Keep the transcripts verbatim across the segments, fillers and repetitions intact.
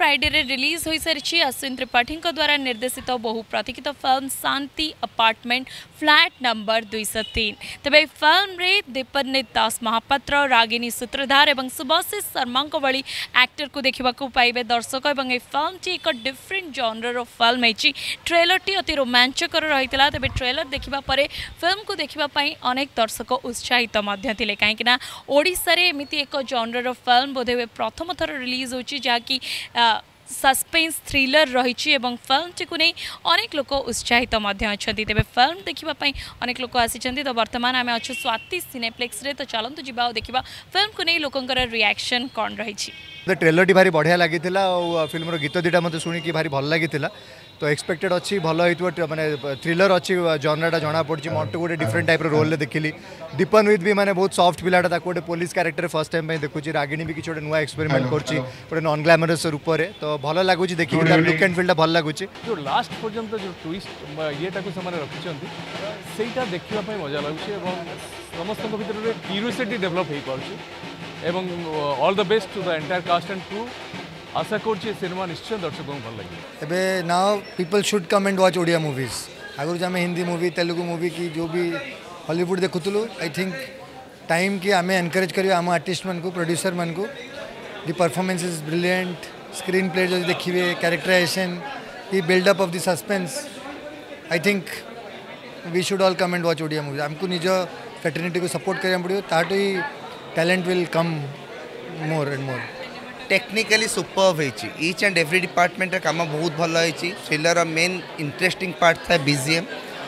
Friday रे release हो सारी अश्विन त्रिपाठी द्वारा निर्देशित बहु प्रतीक्षित film Shanti apartment flat number दुई सौ तीन। तेज फिल्म रे दीपन्वित दास महापात्र रागिनी सूत्रधार और सुभाषिष शर्मा भली एक्टर को देखा पाइबे दर्शक और फिल्म टी एक डिफरेंट जॉनर फिल्म है। ट्रेलर टी अति रोमांचकर रही है। तेज ट्रेलर देखा पर फिल्म को देखापी अनेक दर्शक उत्साहित थे कहीं ओडिशा रे एमिति एक जॉनर फिल्म बोधे हुए प्रथम थर रिलीज होची जहाँकि सस्पेंस थ्रिलर रही फिल्म टी को नहीं अनेक लोक उत्साहित अच्छा। तेज फिल्म देखापी अनेक लोक आसी तो बर्तमान आम अच्छे स्वाति सिनेप्लेक्स रे तो चलतु जा देखा फिल्म को नहीं लोकंर रिएक्शन कौन रही। ट्रेलर टी भारी बढ़िया लगी फिल्म गीत दुटा मत शुणी भारी भल लगी तो एक्सपेक्टेड अच्छी भल हो माने थ्रिलर अच्छी जॉनराटा जना पड़ी मंटू गोटे डिफरेंट टाइप रोल देखिली। दीपन्वित भी माने बहुत सॉफ्ट पिलाटा गोटे पुलिस कैरेक्टर फर्स्ट टाइम देखुची। रागिणी भी किसी नुआ एक्सपेरिमेंट कर नॉन ग्लैमरस रूप से तो भल लगुच देखिए लुक एंड फील भल लगुच। जो लास्ट पर्यंत जो ट्विस्ट येटा को से रखिंट से देखा मजा लगुच समस्त भर क्यूरियोसिटी डेवलप हो पार्टी। All the best to the entire cast and crew. आशा करुँचे सिनेमा निश्चय दर्शक को भल लगे। एबे now people should come and watch Odia movies. आगुरी आम हिंदी मूवी तेलुगु मूवी की जो भी हॉलीवुड देखुलु आई थिंक टाइम कि आम एनकरेज करियो आम आर्टिस्ट मन को प्रोड्यूसर मन को। The performance is brilliant. Screen play जो देखिए characterization the buildup of the suspense I think we should all come and watch Odia movies. आमको निज फ्रेटर्निटी को सपोर्ट करिया पड़ो ताटो ही talent will come more and more. Technically super होती ईच एंड एवरी डिपार्टमेंट काम बहुत भल होती। थ्रिलर मेन इंटरेस्टिंग पार्ट था BGM.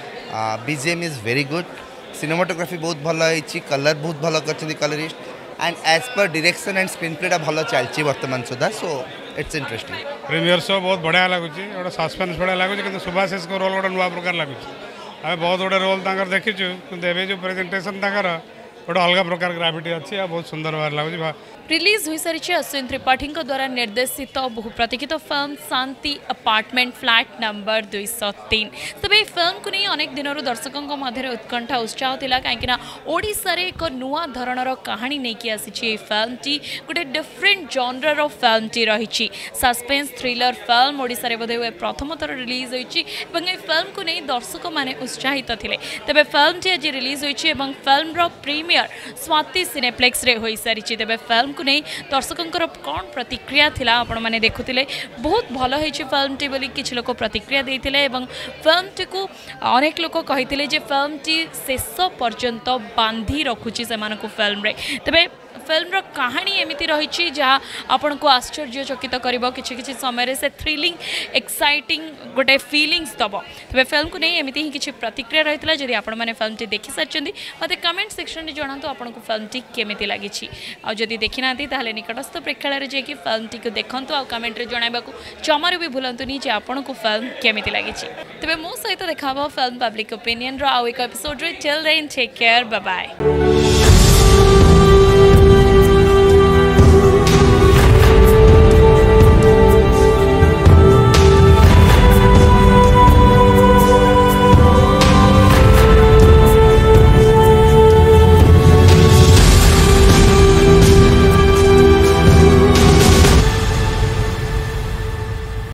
BGM is very good. Cinematography बहुत भल होती। कलर बहुत भल कर colourist and as per direction and screen प्लेटा भल चलती वर्तमान सुधा। So it's interesting. Premiere show बहुत बढ़िया लगुच गोटे सस्पेंस बढ़िया लगुच कि सुभाषिष को रोल गोटे नुआ प्रकार लगुच। आम बहुत गुटे रोल देखीचु कि जो प्रेजेंटेशन गोटे अलग प्रकार ग्राविटी अच्छी बहुत सुंदर भाव लगुच। रिलीज हो सारी अश्विन त्रिपाठी द्वारा निर्देशित बहु प्रतीक्षित film Shanti apartment flat number दुई सौ तीन। तेज यह फिल्म को नहीं अनेक दिन दर्शकों मध्य उत्कंठा उत्साह था कहीं ओडिशा रे एक नुआ धरणर कहानी नहीं आसी। फिल्म टी गोटे डिफरेंट जॉनर फिल्म टी रही सस्पेंस थ्रिलर फिल्म ओडिशा रे बोधे हुए प्रथम थर रिलीज होती फिल्म को नहीं दर्शक मैंने उत्साहित थे। तेज फिल्म टी आज रिलीज होती फिल्म प्रीमियर स्वाति सिनेप्लेक्स रे हो सारी। तेज फिल्म को नहीं दर्शकों कौन प्रतिक्रिया थिला आपण माने देखुतिले बहुत भल होइछि फिल्म टी बोली किछि लोक प्रतिक्रिया देइथिले एवं फिल्म टी को अनेक लोक कहिथिले जे फिल्म टी शेष पर्यंत बांधी रखुछि सेमानकु फिल्म रे। तबे फिल्म कहानी एमती रही जहाँ आपण को आश्चर्यचकित कर कि समय से थ्रिलिंग एक्साइटिंग गोटे फीलिंग्स दब। तेज फिल्म को नहीं एमती ही किसी प्रतिक्रिया रही है। जदि आपण मैंने फिल्म टी देखी सारी मत कमेंट सेक्शन में जनातु आपको फिल्म टी केमी लगी। आदि देखी ना निकटस्थ प्रेक्षालय जाकि फिल्म टी को देखूँ आ कमेंट रे जणाइबा जमार भी भूलतुनि जे आपन को फिल्म केमी लगी। तेज मो सहित देखा फिल्म पब्लिक ओपिनियन रो आउ एक एपिसोड रे till then take care bye bye.